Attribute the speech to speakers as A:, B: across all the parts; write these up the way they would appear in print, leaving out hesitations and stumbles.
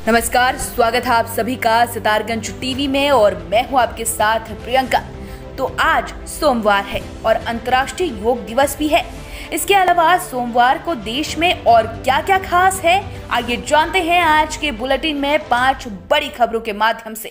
A: नमस्कार, स्वागत है आप सभी का सितारगंज टीवी में और मैं हूं आपके साथ प्रियंका। तो आज सोमवार है और अंतर्राष्ट्रीय योग दिवस भी है। इसके अलावा सोमवार को देश में और क्या क्या खास है, आइए जानते हैं आज के बुलेटिन में 5 बड़ी खबरों के माध्यम से।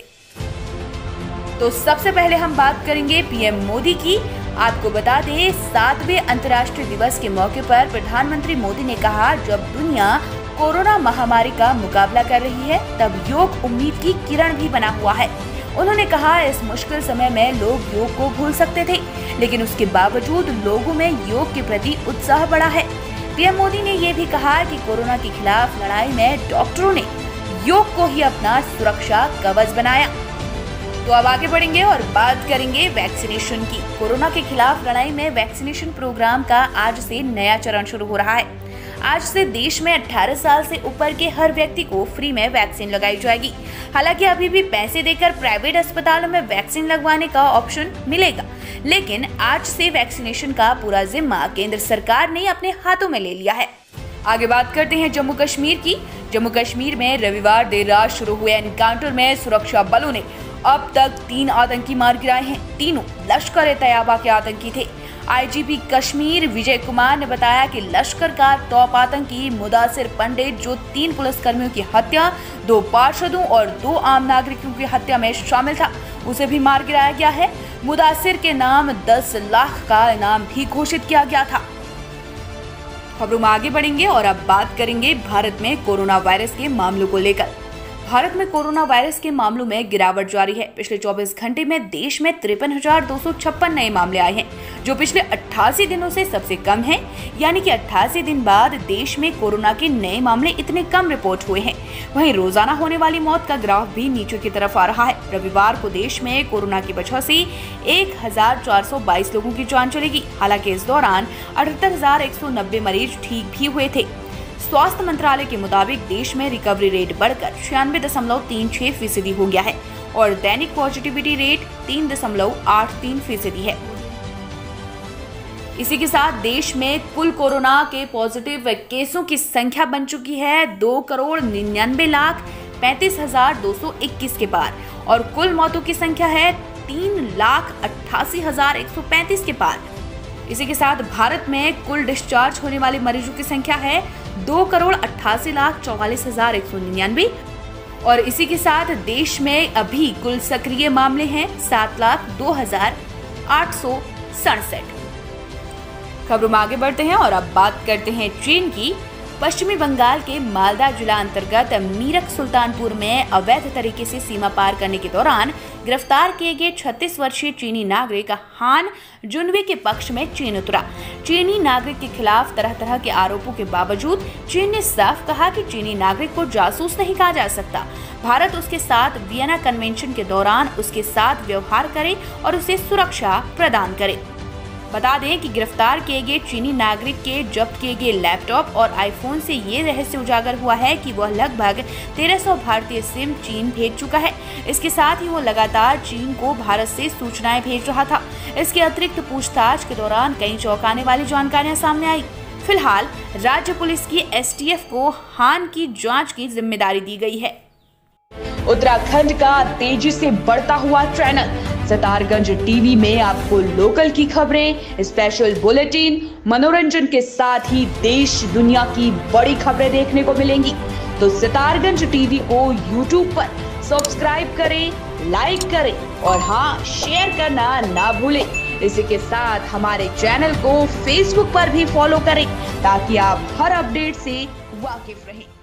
A: तो सबसे पहले हम बात करेंगे पीएम मोदी की। आपको बता दें, 7वें अंतर्राष्ट्रीय दिवस के मौके पर प्रधानमंत्री मोदी ने कहा, जब दुनिया कोरोना महामारी का मुकाबला कर रही है तब योग उम्मीद की किरण भी बना हुआ है। उन्होंने कहा, इस मुश्किल समय में लोग योग को भूल सकते थे, लेकिन उसके बावजूद लोगों में योग के प्रति उत्साह बढ़ा है। पीएम मोदी ने ये भी कहा कि कोरोना के खिलाफ लड़ाई में डॉक्टरों ने योग को ही अपना सुरक्षा कवच बनाया। तो अब आगे बढ़ेंगे और बात करेंगे वैक्सीनेशन की। कोरोना के खिलाफ लड़ाई में वैक्सीनेशन प्रोग्राम का आज से नया चरण शुरू हो रहा है। आज से देश में 18 साल से ऊपर के हर व्यक्ति को फ्री में वैक्सीन लगाई जाएगी। हालांकि अभी भी पैसे देकर प्राइवेट अस्पतालों में वैक्सीन लगवाने का ऑप्शन मिलेगा, लेकिन आज से वैक्सीनेशन का पूरा जिम्मा केंद्र सरकार ने अपने हाथों में ले लिया है। आगे बात करते हैं जम्मू कश्मीर की। जम्मू कश्मीर में रविवार देर रात शुरू हुए एनकाउंटर में सुरक्षा बलों ने अब तक 3 आतंकी मार गिराए हैं। तीनों लश्कर-ए-तैयबा के आतंकी थे। आईजीपी कश्मीर विजय कुमार ने बताया कि लश्कर का टॉप आतंकी मुदासिर पंडित, जो 3 पुलिसकर्मियों की हत्या, 2 पार्षदों और 2 आम नागरिकों की हत्या में शामिल था, उसे भी मार गिराया गया है। मुदासिर के नाम 10 लाख का इनाम भी घोषित किया गया था। खबरों में आगे बढ़ेंगे और अब बात करेंगे भारत में कोरोना वायरस के मामलों को लेकर। भारत में कोरोना वायरस के मामलों में गिरावट जारी है। पिछले 24 घंटे में देश में 53,256 नए मामले आए हैं, जो पिछले 88 दिनों से सबसे कम है। यानी कि 88 दिन बाद देश में कोरोना के नए मामले इतने कम रिपोर्ट हुए हैं। वहीं रोजाना होने वाली मौत का ग्राफ भी नीचे की तरफ आ रहा है। रविवार को देश में कोरोना की वजह से 1,422 लोगों की जान चली। हालांकि इस दौरान 78,190 मरीज ठीक भी हुए थे। स्वास्थ्य मंत्रालय के मुताबिक देश में रिकवरी रेट बढ़कर 96.36% हो गया है और दैनिक पॉजिटिविटी रेट 3.83% है। इसी के साथ देश में कुल कोरोना के पॉजिटिव केसों की संख्या बन चुकी है 2,99,35,221 के पार और कुल मौतों की संख्या है 3,88,135 के पार। इसी के साथ भारत में कुल डिस्चार्ज होने वाले मरीजों की संख्या है 2,88,44,199 और इसी के साथ देश में अभी कुल सक्रिय मामले हैं 7,02,867। खबरों में आगे बढ़ते हैं और अब बात करते हैं चीन की। पश्चिमी बंगाल के मालदा जिला अंतर्गत मीरक सुल्तानपुर में अवैध तरीके से सीमा पार करने के दौरान गिरफ्तार किए गए 36 वर्षीय चीनी नागरिक हान जुनवी के पक्ष में चीन उतरा। चीनी नागरिक के खिलाफ तरह तरह के आरोपों के बावजूद चीन ने साफ कहा कि चीनी नागरिक को जासूस नहीं कहा जा सकता। भारत उसके साथ वियना कन्वेंशन के दौरान उसके साथ व्यवहार करे और उसे सुरक्षा प्रदान करे। बता दें कि गिरफ्तार किए गए चीनी नागरिक के जब्त किए गए लैपटॉप और आईफोन से ये रहस्य उजागर हुआ है कि वह लगभग 1300 भारतीय सिम चीन भेज चुका है। इसके साथ ही वो लगातार चीन को भारत से सूचनाएं भेज रहा था। इसके अतिरिक्त पूछताछ के दौरान कई चौंकाने वाली जानकारियां सामने आई। फिलहाल राज्य पुलिस की एसटीएफ को हान की जाँच की जिम्मेदारी दी गई है।
B: उत्तराखंड का तेजी से बढ़ता हुआ चैनल सितारगंज टीवी में आपको लोकल की खबरें, स्पेशल बुलेटिन, मनोरंजन के साथ ही देश दुनिया की बड़ी खबरें देखने को मिलेंगी। तो सितारगंज टीवी को यूट्यूब पर सब्सक्राइब करें, लाइक करें और हाँ, शेयर करना ना भूलें। इसी के साथ हमारे चैनल को फेसबुक पर भी फॉलो करें ताकि आप हर अपडेट से वाकिफ रहें।